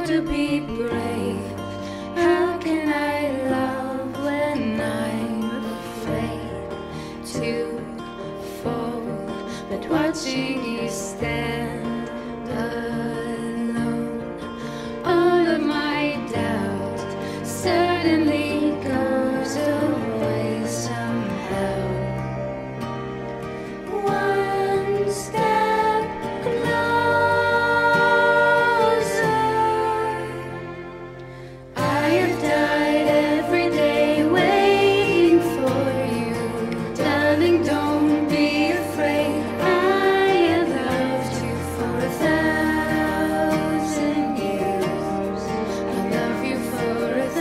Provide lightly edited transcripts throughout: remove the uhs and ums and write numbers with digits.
to be brave. How can I love when I'm afraid to fall? But watching you stand alone, all of my doubt suddenly goes away somehow. One step closer. I have died every day waiting for you. Darling, don't be afraid. I have loved you for 1,000 years. I love you for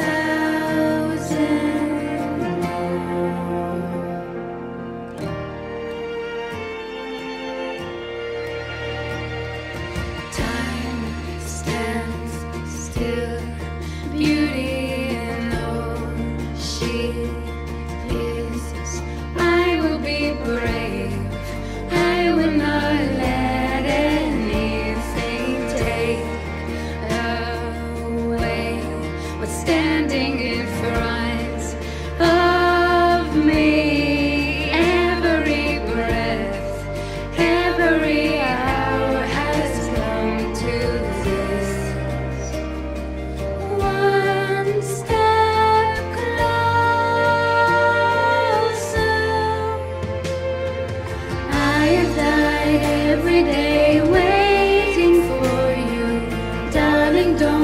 1,000 more. Time stands still, beauty in all she is. I will be brave. I will not let anything take away what's standing in front of me. Every breath, every hour has come to this. One step closer. I have died every day waiting for you. Darling, don't